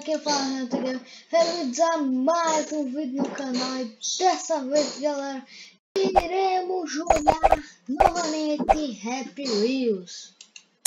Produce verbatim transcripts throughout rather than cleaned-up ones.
quem fala é o Bem-vindos a mais um vídeo no canal. E dessa vez, galera, iremos jogar novamente Happy Wheels.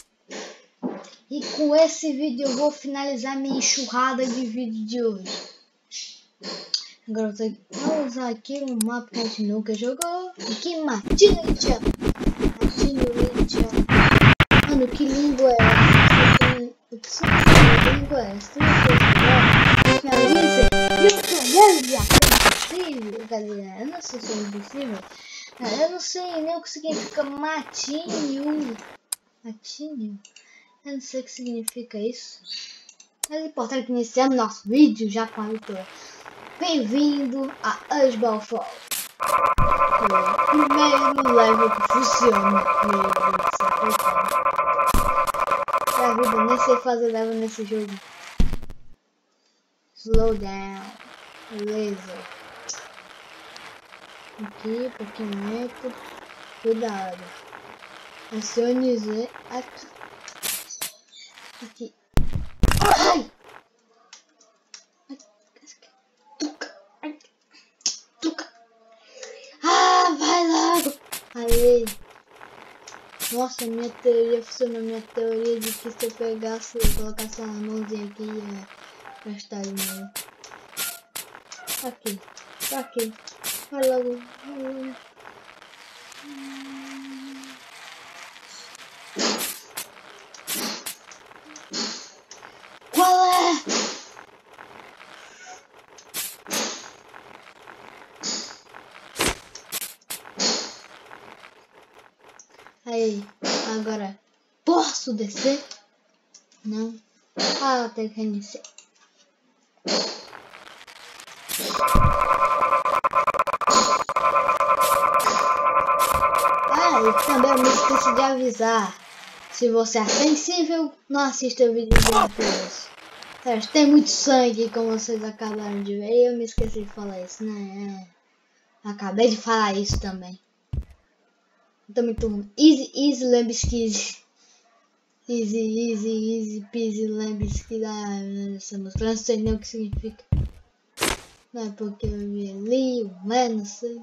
E com esse vídeo eu vou finalizar minha enxurrada de vídeo de hoje. Agora vou usar aqui um mapa que a gente nunca jogou. Aqui, Matinho Ninja. Matinho Ninja. Mano, que língua é essa? O que que língua é essa? Finalize. É impossível, galera. Eu não sei se é impossível. Eu não sei nem o que significa matinho. Matinho? Eu não sei o que significa isso. Mas é importante que iniciamos nosso vídeo já com a leitura. Bem-vindo a Asbal Fall. É o primeiro level que funciona. Meu Deus do céu, a vida, nem sei fazer level nesse jogo. Slow down. Beleza. Aqui, pouquinho lento. Cuidado. Acione Z aqui. Aqui. Ai! Ah, vai logo! Aí. Nossa, minha teoria funcionou. Minha teoria de que se eu pegasse e colocasse a mãozinha aqui ia gastar dinheiro. Aqui, aqui. Vai logo, vai logo. Qual é? Aí, agora posso descer? Não. Ah, tem que iniciar. Ah, e também eu me esqueci de avisar. Se você é sensível, não assista o vídeo de apenas. Sério, tem muito sangue, como vocês acabaram de ver. E eu me esqueci de falar isso, né? É. Acabei de falar isso também. Tô muito ruim. Easy, easy, Lambskis. Easy, easy, easy, peasy, Lambskis. Ah, essa música, eu não sei nem o que significa. Não é porque eu vi ali, mas não sei.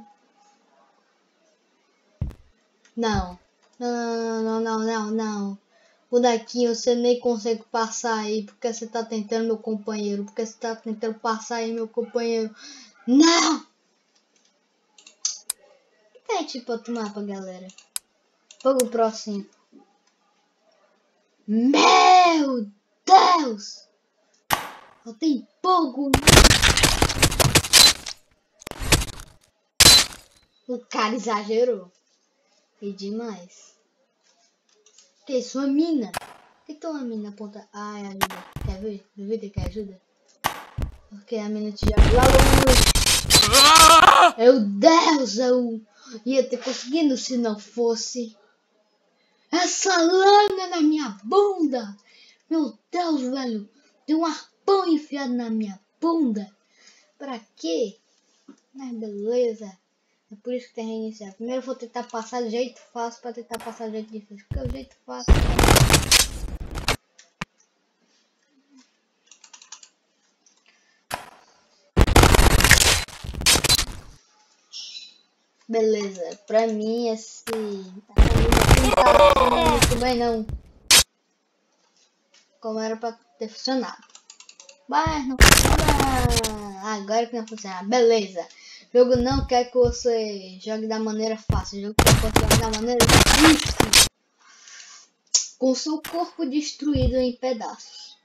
Não. Não, não, não, não, não. Bonequinho, você nem consegue passar aí. Porque você tá tentando, meu companheiro. Porque você tá tentando passar aí, meu companheiro. Não! Tem tipo outro mapa, galera. Fogo próximo. Meu Deus! Só tem fogo. O cara exagerou. E demais. Que isso? Uma mina? Por que tem uma mina aponta? Ai, ajuda. Quer ver? Duvida que ajuda? Porque a mina te joga lá longe. Meu Deus, eu ia ter conseguido se não fosse essa lâmina na minha bunda. Meu Deus, velho. Tem um arpão enfiado na minha bunda. Pra quê? Mas beleza. É por isso que tem que reiniciar. Primeiro eu vou tentar passar de jeito fácil pra tentar passar de jeito difícil. Porque o jeito fácil é... Beleza, pra mim esse... não tá funcionando muito bem não. Como era pra ter funcionado. Mas não funciona. Agora que não funciona. Beleza. O jogo não quer que você jogue da maneira fácil. O jogo quer que você jogue da maneira difícil. Com seu corpo destruído em pedaços.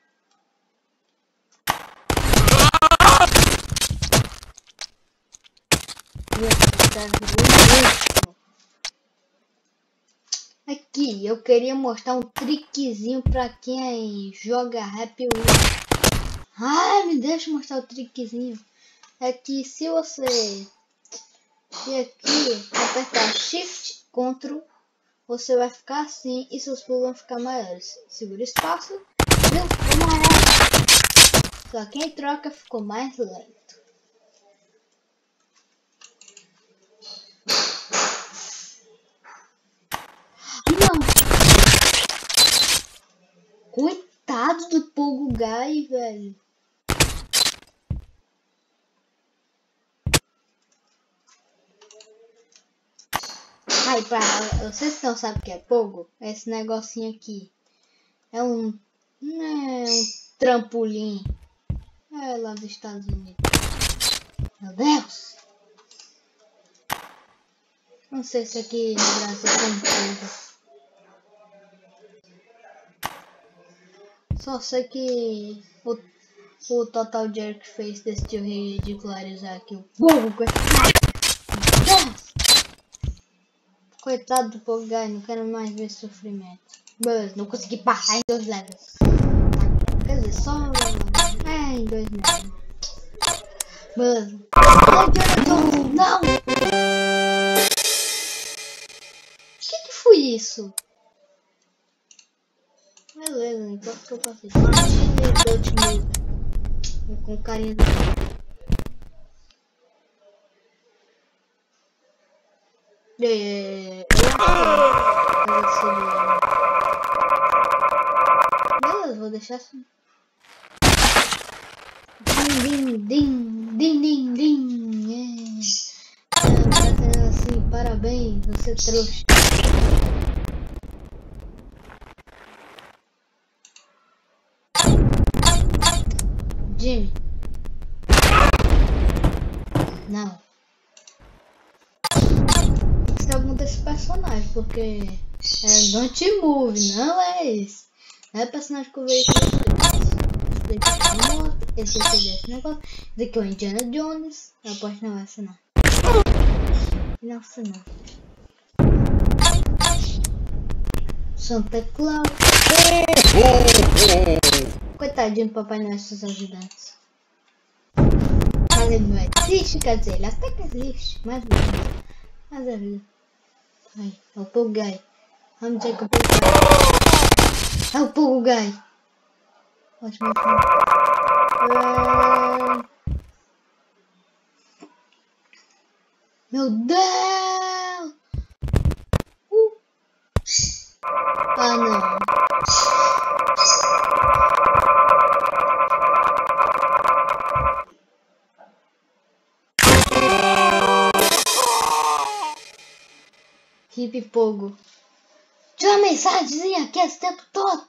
Aqui, eu queria mostrar um trickzinho pra quem joga Happy Wheels. Ai, me deixa mostrar o trickzinho. É que se você vir aqui, apertar Shift, Ctrl, você vai ficar assim e seus pulos vão ficar maiores. Segura espaço, viu? Ficou maior. Só quem troca ficou mais lento. Não! Coitado do Pogo Guy, velho. Aí, pra vocês não sabem o que é pogo? É esse negocinho aqui. É um, não é um trampolim. É lá dos Estados Unidos. Meu Deus! Não sei se aqui no Brasil tem pogo. Só sei que o, o Total Jerk fez decidiu ridicularizar aqui o pogo. Coitado do povo, guy, não quero mais ver sofrimento. Mas não consegui passar em dois levels. Quer dizer, só é em dois levels. Mas não! O que que foi isso? Beleza, enquanto que eu passei. Com carinho do... É, beleza, vou deixar assim. Din, din, din, din, din. É. É, assim, parabéns, você trouxe. Jimmy. Não. Isso é algum desse personagem, porque é Don't Move, não é esse. Não é personagem que eu vejo esse daqui é uma moto, esse daqui é esse negócio, esse daqui é o Indiana Jones. Eu aposto que não vai ser não. Não sei não. Santa Claus. Coitadinho do Papai Noel e seus ajudantes. Mas ele não existe, quer dizer, ele até que existe, mas não. Mas é vida. Ai, é o Pogo Guy. Vamos dizer que o Pogo Guy. É o Pogo Guy. Ótimo, ótimo. É... Meu Deus! Uh. Ah, não. Hip Pogo. Tinha uma mensagenzinha aqui esse tempo todo.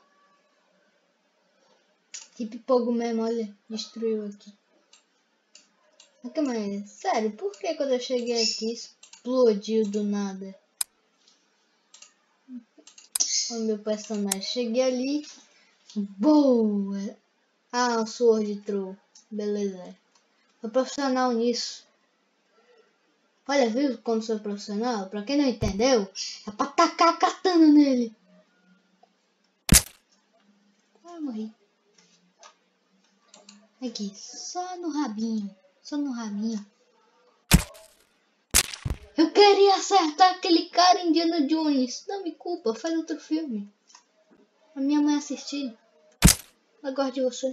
Hip Pogo mesmo, olha. Destruiu aqui. Aqui, mas, sério, por que quando eu cheguei aqui explodiu do nada? O meu personagem. Cheguei ali. Boa! Ah, o Sword Troll. Beleza. Sou profissional nisso. Olha, viu como sou profissional? Pra quem não entendeu, é pra tacar a katana nele. Ah, morri. Aqui, só no rabinho. Só no rabinho. Eu queria acertar aquele cara Indiana Jones. Não me culpa, faz outro filme. A minha mãe assistir. Eu gosto de você.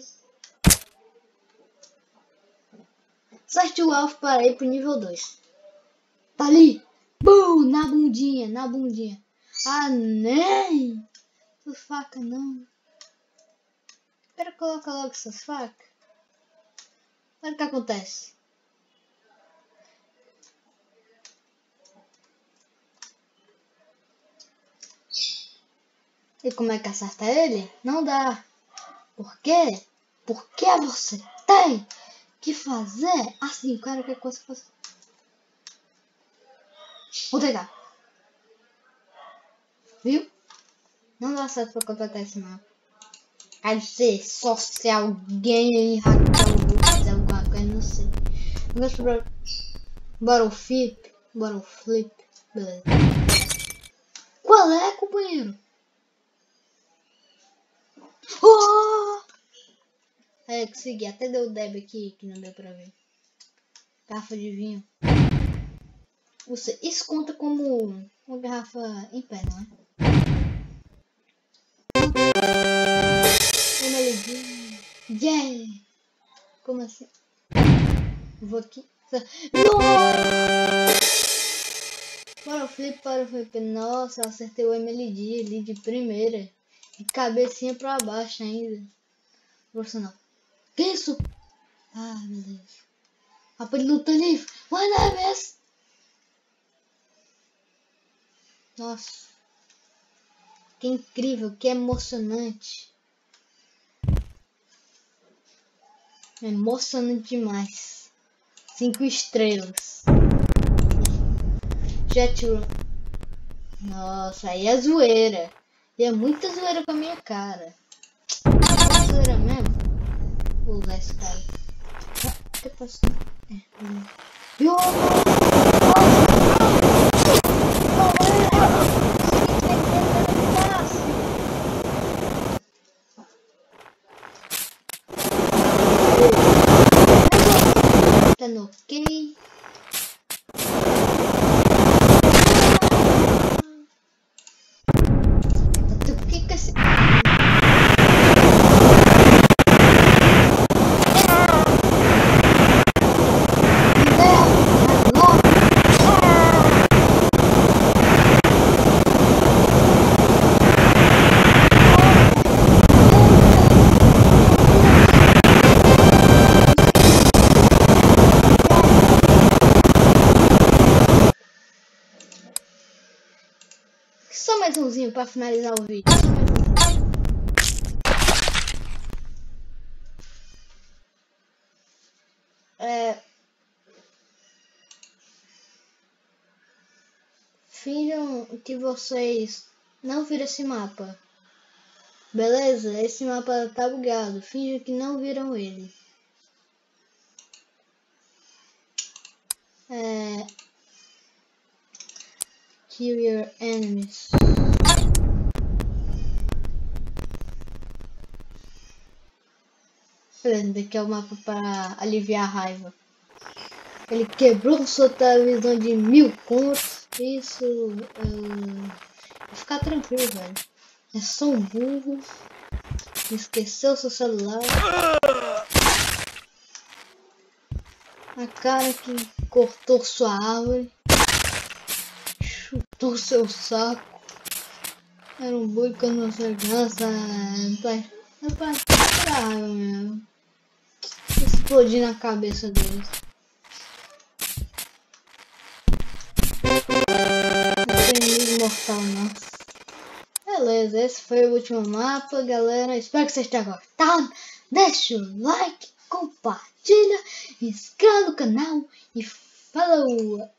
Acerte o alvo para ir pro nível dois. Tá ali. Bum, na bundinha, na bundinha. Ah, nem. Essas facas não. Espera, coloca logo essas facas. Olha o que acontece. E como é que acerta ele? Não dá. Por quê? Porque você tem que fazer assim. Cara, que coisa que você... Vou tentar. Viu? Não dá certo pra completar esse mapa. Quer dizer, só se alguém aí hackear ou fazer alguma coisa, não sei. Vamos pra Bottle Flip. Bottle Flip. Beleza. Qual é, companheiro? Oh! É, consegui. Até deu o deb aqui que não deu pra ver. Garrafa de vinho. Você, isso conta como uma garrafa em pé, não é? Yeah! Como assim? Vou aqui. Nossa! Para o flip, para o flip. Nossa, acertei o M L D ali de primeira. E cabecinha pra baixo ainda. Profissional. Que isso? Ah, meu Deus. Mapa de luta livre. My name is... Nossa. Que incrível, que emocionante. Emocionante demais. Cinco estrelas. Jet Run. Nossa, aí é zoeira. E é muita zoeira com a minha cara. É zoeira mesmo. Vou usar esse cara. Ah, que posso... É, vamos. Yo! Tá no ok. O que que esse... Só mais umzinho para finalizar o vídeo. Só mais um. É... Finjam que vocês não viram esse mapa. Beleza? Esse mapa tá bugado. Finjam que não viram ele. É... Kill your enemies. Beleza, daqui é o mapa para aliviar a raiva. Ele quebrou sua televisão de mil contos. Isso. Uh, vou ficar tranquilo, velho. É só um burro. Esqueceu seu celular. A cara que cortou sua árvore. Chutou seu saco. Era um boi com a nossa graça. É pra tirar raiva mesmo. Explodir na cabeça deles. Mortal, nossa. Beleza, esse foi o último mapa, galera. Espero que vocês tenham gostado. Deixa o like, compartilha, inscreva no canal e falou!